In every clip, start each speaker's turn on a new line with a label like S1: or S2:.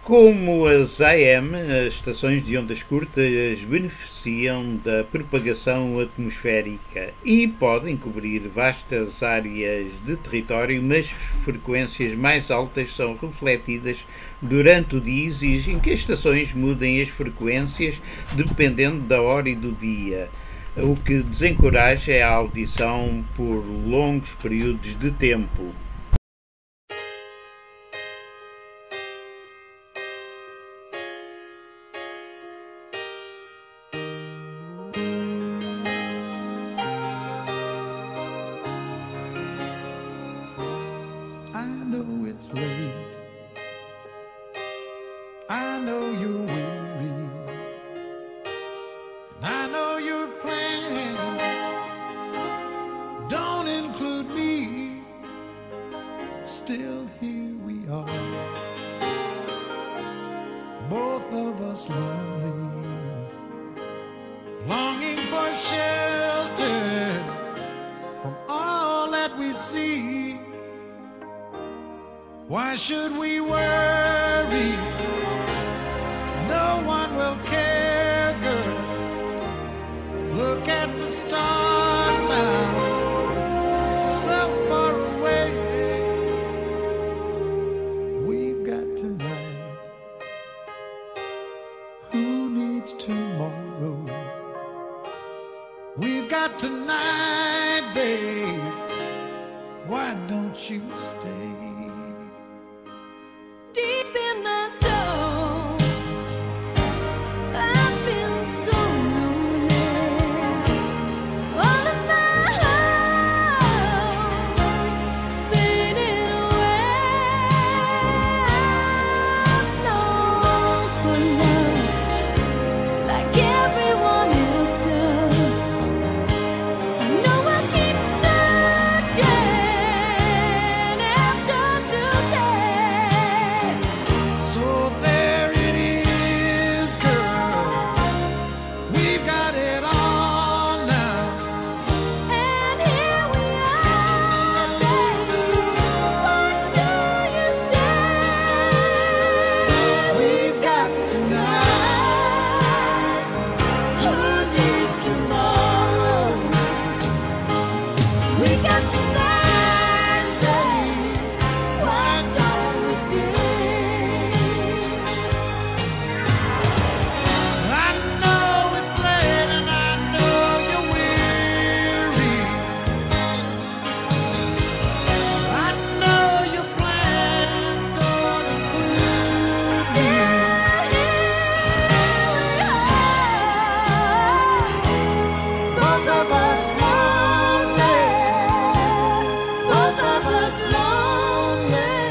S1: Como as AM, as estações de ondas curtas beneficiam da propagação atmosférica e podem cobrir vastas áreas de território, mas frequências mais altas são refletidas durante o dia e exigem que as estações mudem as frequências dependendo da hora e do dia, o que desencoraja a audição por longos períodos de tempo.
S2: Why should we worry? No one will care, girl. Look at the stars now, so far away. We've got tonight. Who needs tomorrow? We've got tonight, babe. Why don't you stay?
S3: Deep in my soul, I feel so lonely. All of my heart's fading away. I've longed for love like everyone else does. I know I keep searching after today.
S2: So there it is, girl. We've got it all now.
S3: And here we are, baby. What do you say?
S2: We've got tonight.
S3: Who needs tomorrow? We got tonight, baby. Why don't we stay?
S2: I know it's late and I know you're weary. I know your plans don't include me.
S3: Both of us lonely. Both of us lonely.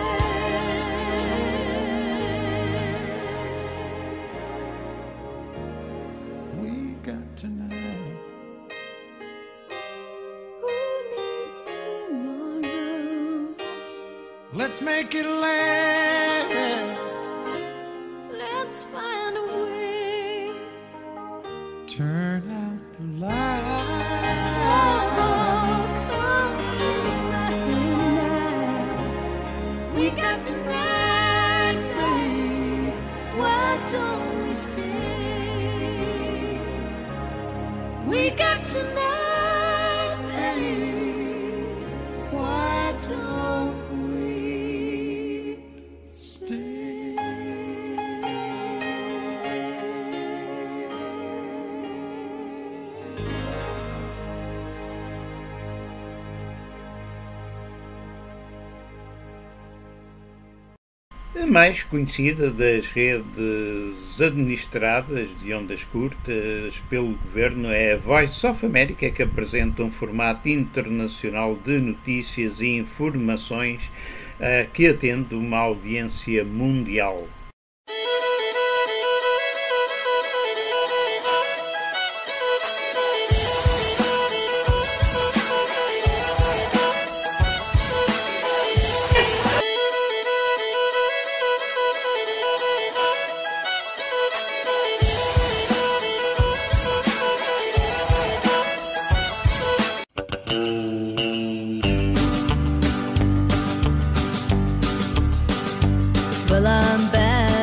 S2: We've got tonight.
S3: Who needs tomorrow?
S2: Let's make it last.
S3: Let's find a way.
S2: Turn out the light.
S3: Oh, come tonight. We got tonight, babe. Why don't we stay? We got tonight, babe. Why don't we stay?
S1: A mais conhecida das redes administradas de ondas curtas pelo governo é a Voice of America, que apresenta um formato internacional de notícias e informações que atende uma audiência mundial.
S3: Well, I'm back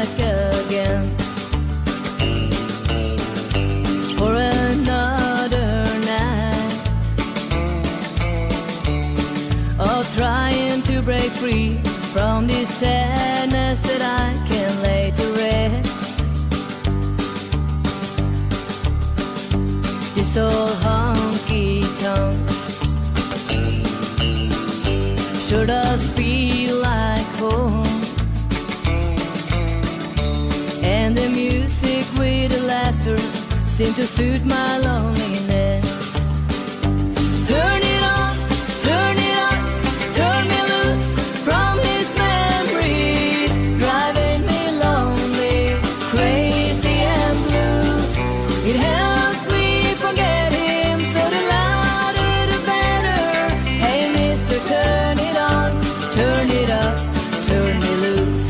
S4: free from this sadness that I can lay to rest. This old honky-tonk sure does feel like home, and the music with the laughter seem to suit my loneliness. Turn it on, turn it up, turn me loose from his memories, driving me lonely, crazy and blue. It helps me forget him, so the louder the better. Hey mister, turn it on, turn it up, turn me loose.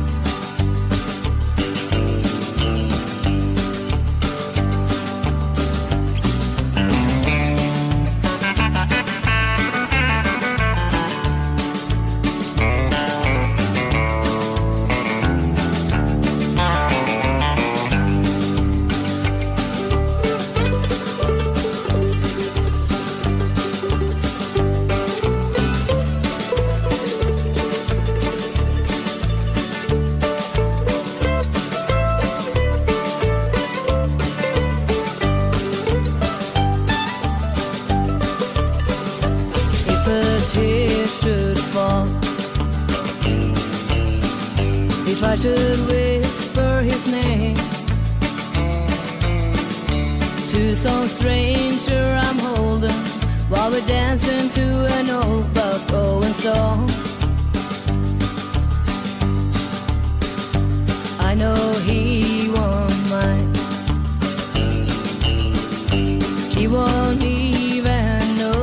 S4: If a tear should fall, if I should whisper his name to some stranger I'm holding while we're dancing to an old Buck Owen song, I know he won't mind. He won't even know.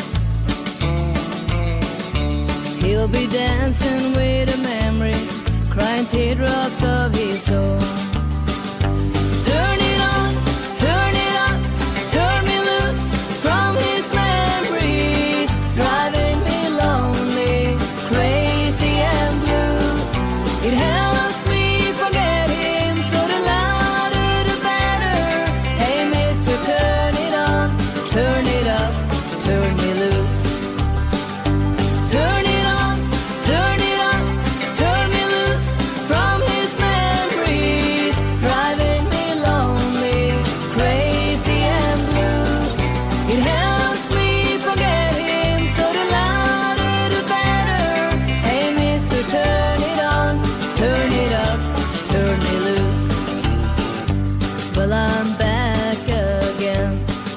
S4: He'll be dancing with a memory, crying teardrops of his own. Turn it on, turn it up, turn me loose from his memories, driving me lonely, crazy and blue. It helps me forget him, so the louder the better. Hey mister, turn it on, turn it up, turn me loose. Turn it on, turn it up, turn me loose from his memories, driving me lonely, crazy and blue. It helps me forget him, so the louder the better. Hey mister, turn it on, turn it up, turn me loose. Well, I'm back again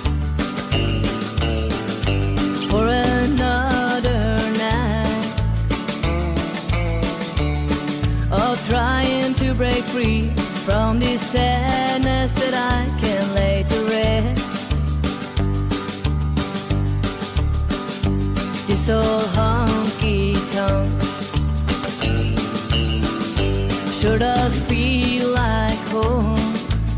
S4: for another night of trying to break free from this sadness that I can lay to rest. This old honky-tonk sure does feel like home,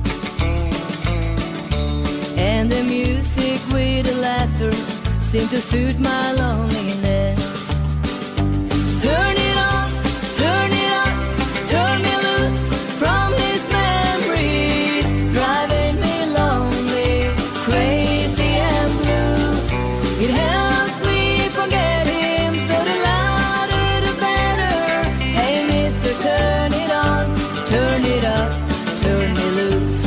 S4: and the music with the laughter seem to suit my loneliness. Turn it on, turn it up, turn me loose from his memories, driving me lonely, crazy and blue. It helps me forget him, so the louder the better. Hey mister, turn it on, turn it up, turn me loose.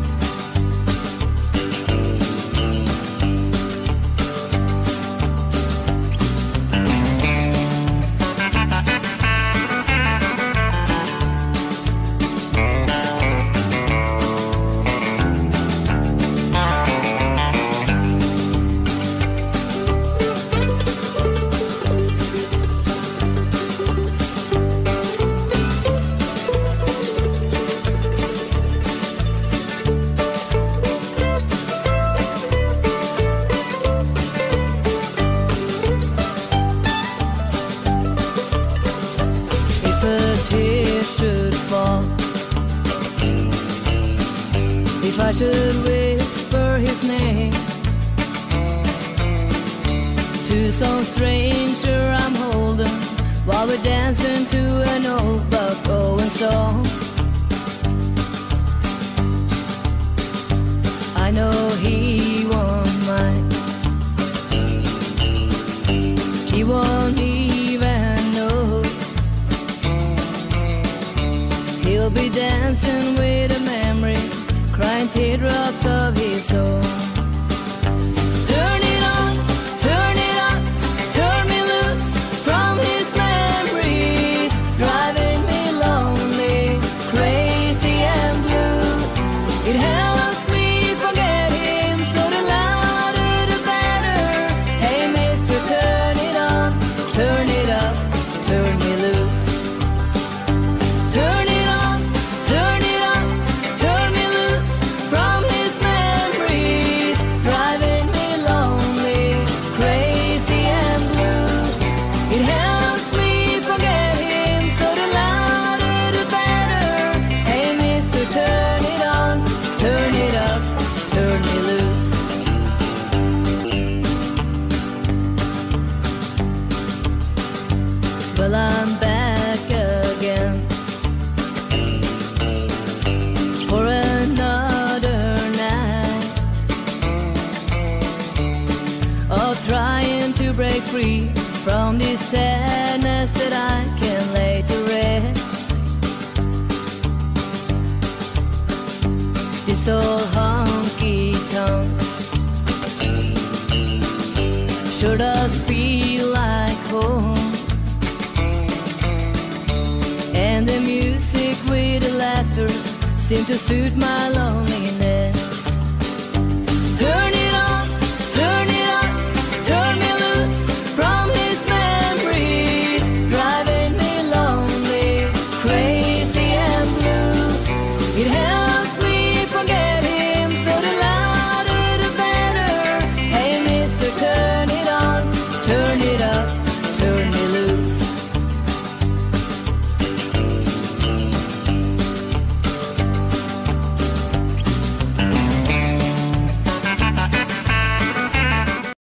S4: If a tear should fall, if I should whisper his name to some stranger I'm holding while we're dancing to an old Buck Owen song, I know he won't mind. He won't even know. He'll be dancing with a memory, crying teardrops of his own. Turn it on, turn it up, turn me loose from his memories, driving me lonely, crazy and blue. It helps me forget him, so the louder the better. Hey mister, turn it on, turn it up, turn me loose. Turn it on, turn it up, turn me loose from his memories, driving me lonely, crazy and blue. It helps me forget him, so the louder the better. Hey mister, turn it on, turn it up, turn me loose. Well, I'm back again for another night of trying to break free from this sadness that I can lay to rest. This old honky-tonk sure does feel like home. And the music with the laughter seem to suit my lonely